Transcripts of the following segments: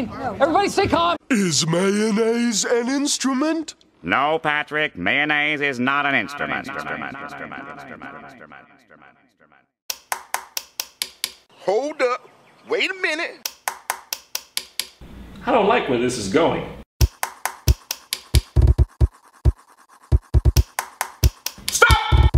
listening? Everybody stay calm. Is mayonnaise an instrument? No, Patrick, mayonnaise is not an instrument. Hold up. Wait a minute. I don't like where this is going. Stop!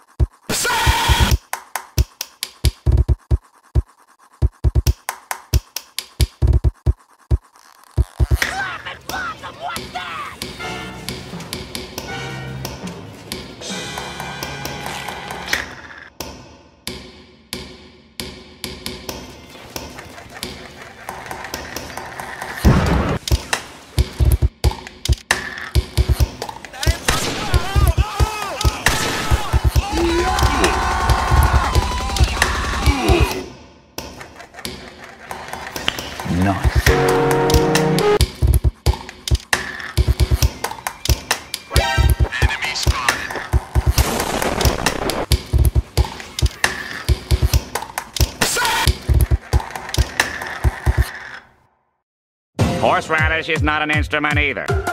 Nice. Enemy spotted. Horseradish is not an instrument either.